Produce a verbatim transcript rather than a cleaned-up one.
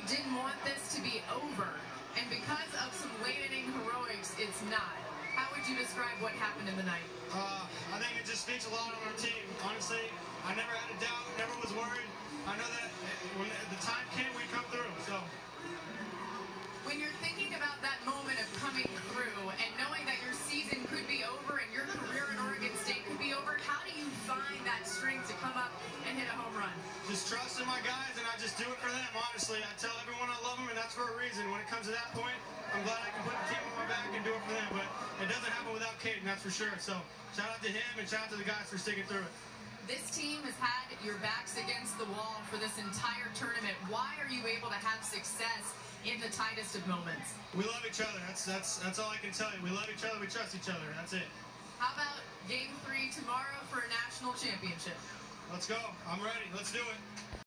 didn't want this to be over, and because of some late-inning heroics, it's not. How would you describe what happened in the night? Uh, I think it just speaks a lot on our team. Honestly, I never had a doubt, never was worried. I know that when the time came, we come through. So, when you're thinking about that moment of coming through and knowing that your season could be over and your career in Oregon State could be over, how do you find that strength to come up and hit a home run? just trust in my guys, and I just do it for them. Honestly, I tell everyone I love them, and that's for a reason. When it comes to that point, I'm glad I can put the team on my back and do it for them. But it doesn't happen without Caden, that's for sure. So shout out to him and shout out to the guys for sticking through it. This team has had your backs against the wall for this entire tournament. Why are you able to have success in the tightest of moments? We love each other. That's that's that's all I can tell you. We love each other. We trust each other. That's it. How about game three tomorrow for a national championship? Let's go. I'm ready. Let's do it.